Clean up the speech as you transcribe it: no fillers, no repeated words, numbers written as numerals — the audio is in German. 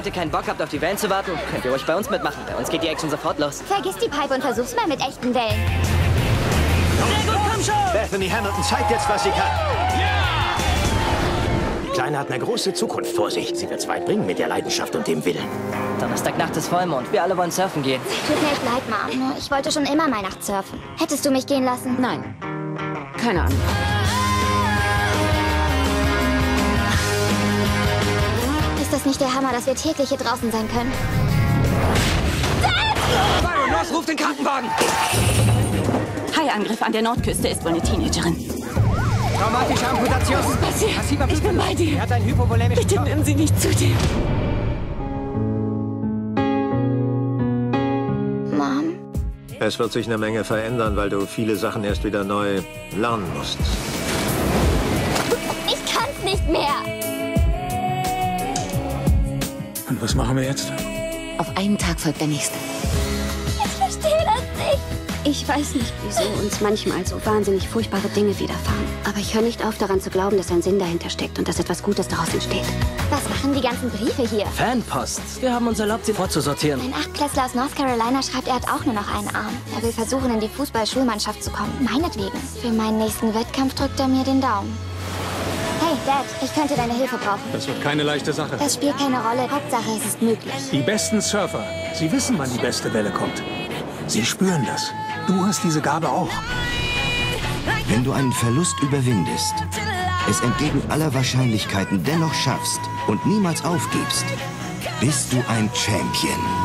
heute keinen Bock habt, auf die Wellen zu warten, könnt ihr ruhig bei uns mitmachen. Bei uns geht die Action sofort los. Vergiss die Pipe und versuch's mal mit echten Wellen. Sehr gut, komm schon! Bethany Hamilton zeigt jetzt, was sie kann. Ja! Die Kleine hat eine große Zukunft vor sich. Sie wird's weit bringen mit der Leidenschaft und dem Willen. Donnerstagnacht ist Vollmond. Wir alle wollen surfen gehen. Tut mir echt leid, Mom. Ich wollte schon immer mal nachts surfen. Hättest du mich gehen lassen? Nein. Keine Ahnung. Ist das nicht der Hammer, dass wir täglich hier draußen sein können? Byron, los, ruf den Krankenwagen! Haiangriff an der Nordküste ist wohl eine Teenagerin. Traumatische Amputation. Massiver Ich bin bei dir. Er hat einen hypovolämischen Bitte Schock. nimm sie nicht zu dir. Mom? Es wird sich eine Menge verändern, weil du viele Sachen erst wieder neu lernen musst. Ich kann's nicht mehr. Und was machen wir jetzt? Auf einen Tag folgt der nächste. Ich verstehe das nicht. Ich weiß nicht, wieso uns manchmal so wahnsinnig furchtbare Dinge widerfahren. Aber ich höre nicht auf, daran zu glauben, dass ein Sinn dahinter steckt und dass etwas Gutes daraus entsteht. Was machen die ganzen Briefe hier? Fanpost. Wir haben uns erlaubt, sie vorzusortieren. Ein Achtklässler aus North Carolina schreibt, er hat auch nur noch einen Arm. Er will versuchen, in die Fußball-Schulmannschaft zu kommen. Meinetwegen. Für meinen nächsten Wettkampf drückt er mir den Daumen. Hey, Dad, ich könnte deine Hilfe brauchen. Das wird keine leichte Sache. Das spielt keine Rolle. Hauptsache, es ist möglich. Die besten Surfer, sie wissen, wann die beste Welle kommt. Sie spüren das. Du hast diese Gabe auch. Wenn du einen Verlust überwindest, es entgegen aller Wahrscheinlichkeiten dennoch schaffst und niemals aufgibst, bist du ein Champion.